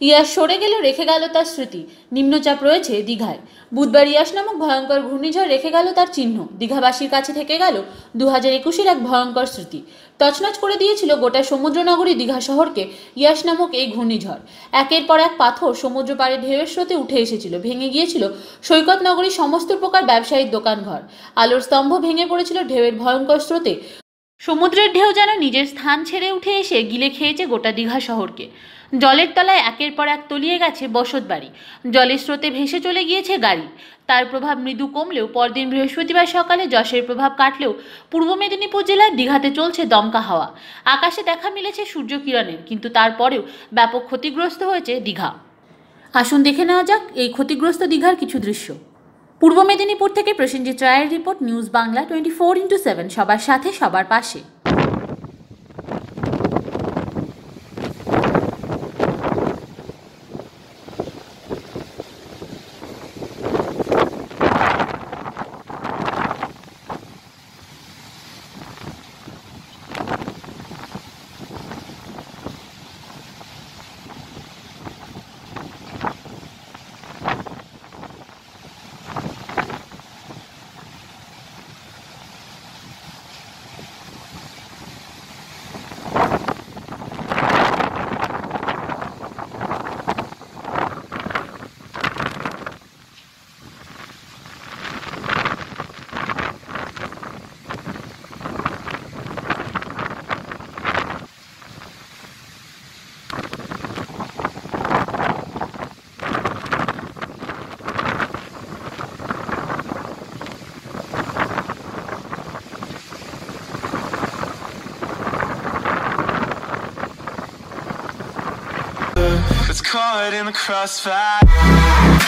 ইয়াস সরে গেল, রেখে গেল তার স্মৃতি। নিম্নচাপ রয়েছে দীঘায়। বুধবার ইয়াস নামক ভয়ঙ্কর ঘূর্ণিঝড় রেখে গেল তার চিহ্ন। দীঘাবাসীর কাছে থেকে গেল 2021-এর এক ভয়ঙ্কর স্মৃতি। তছনছ করে দিয়েছিল গোটা সমুদ্রনগরী দীঘা শহরকে ইয়াস নামক এই ঘূর্ণিঝড়। একের পর এক পাথর সমুদ্র পাড়ে ঢেউয়ের স্রোতে উঠে এসেছিল। ভেঙে গিয়েছিল সৈকত নগরীর সমস্ত প্রকার ব্যবসায়িক দোকানঘর। আলোর স্তম্ভ ভেঙে পড়েছিল ঢেউয়ের ভয়ঙ্কর স্রোতে। সমুদ্রের ঢেউ যেন নিজের স্থান ছেড়ে উঠে এসে গিলে খেয়েছে গোটা দীঘা শহরকে। জলের তলায় একের পর এক তলিয়ে গেছে বসতবাড়ি। জলের স্রোতে ভেসে চলে গিয়েছে গাড়ি। তার প্রভাব মৃদু কমলেও পরদিন বৃহস্পতিবার সকালে যশের প্রভাব কাটলেও পূর্ব মেদিনীপুর জেলার দীঘাতে চলছে দমকা হাওয়া। আকাশে দেখা মিলেছে সূর্যকিরণের, কিন্তু তারপরেও ব্যাপক ক্ষতিগ্রস্ত হয়েছে দীঘা। আসুন দেখে নেওয়া যাক এই ক্ষতিগ্রস্ত দীঘার কিছু দৃশ্য। পূর্ব মেদিনীপুর থেকে প্রসেনজিৎ রায়ের রিপোর্ট, নিউজ বাংলা 24x7, সবার সাথে সবার পাশে। It's caught in the crossfire.